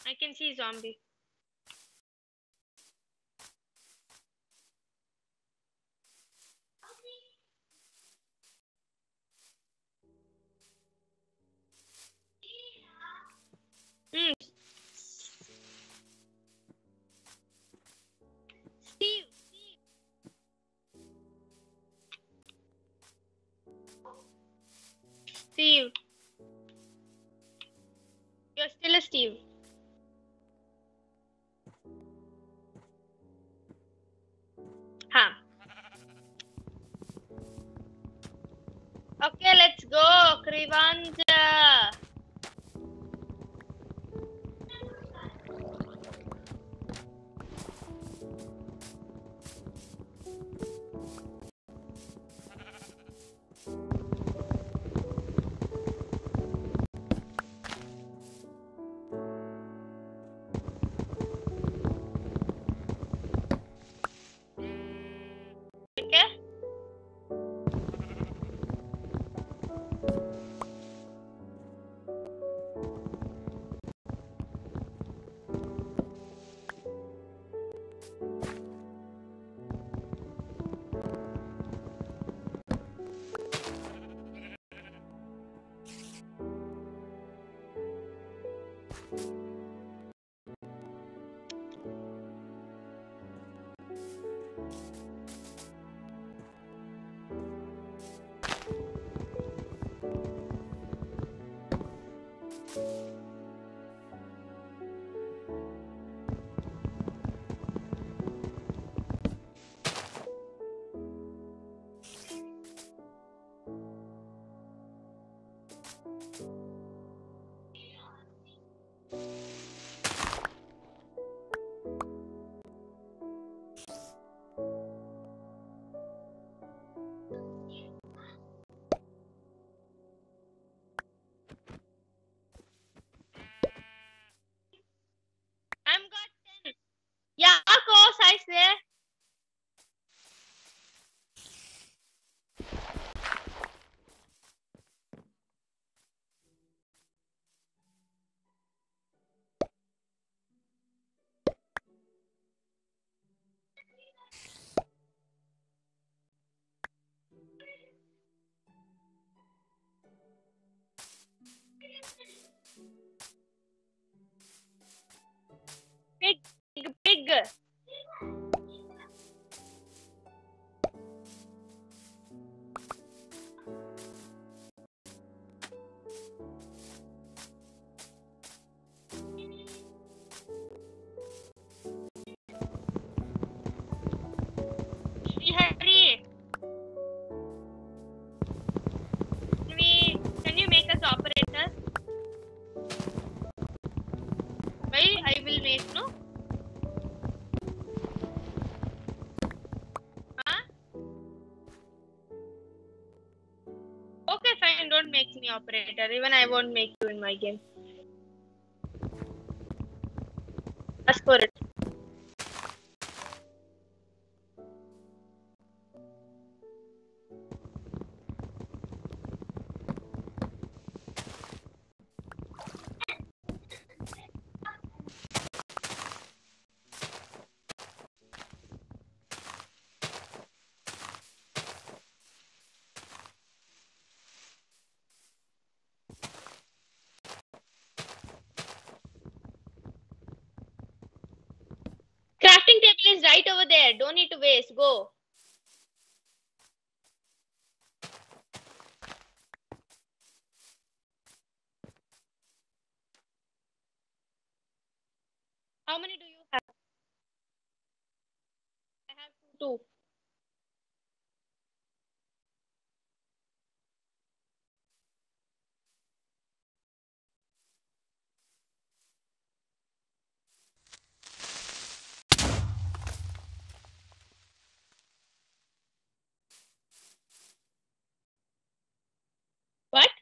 I can see zombie. Hmm. Steve. Steve. You're still a Steve. Huh. Okay, let's go. Krivanja. Okay. I'm got 10. Yeah, course, I say. Big, big. Hurry. Can you make us operator? Why I will make, no? Huh? Okay, fine. Don't make me operator. Even I won't make you in my game. Ask for it. Crafting table is right over there. Don't need to waste. Go. How many do you have? I have two. What?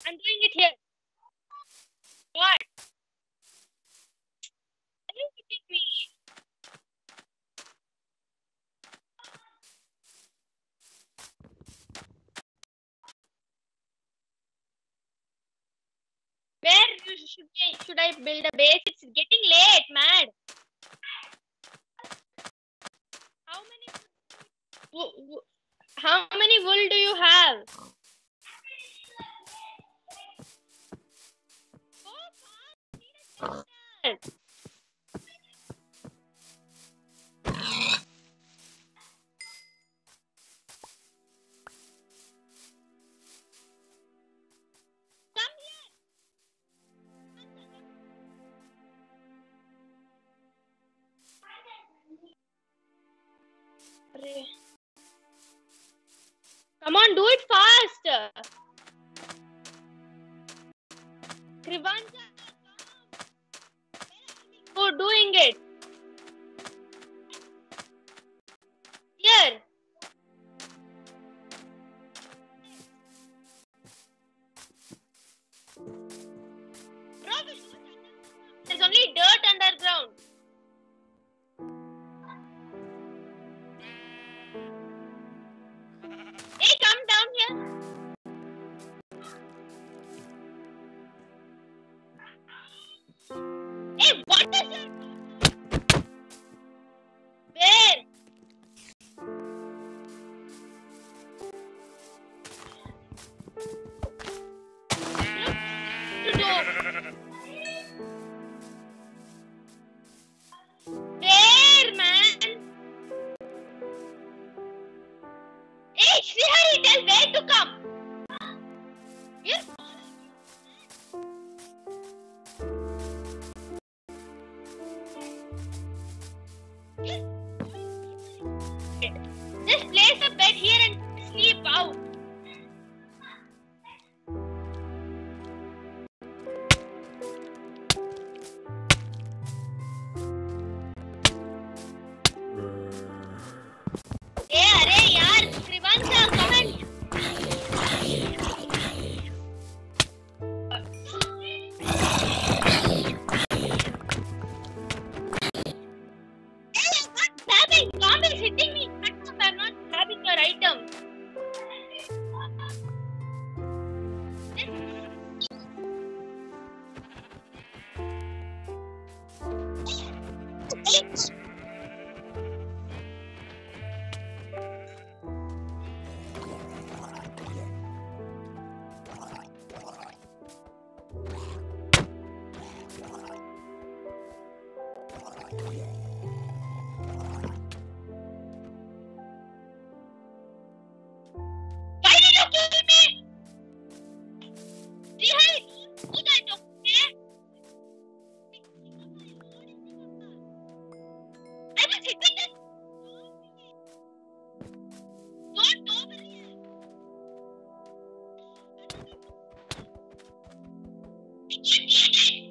I'm doing it here. What? Are you hitting me? Where should I build a base? It's getting late, mad. How many wool do you have? Go fast. Come here. Come on, do it fast. Krivanja, go doing it. Here. There's only dirt underground. Hey, come down here. Hey, what is it? Where? Where, man? Hey, Srihari, tell where to come. Yes. Just place a bed here and sleep out. Hey, अरे यार, Krivanja, come and. Hey, I'm not grabbing. Tom is hitting me. I'm not grabbing your item. Why did you kill me? Srihari, don't do that, okay? I was hitting this. Don't over here.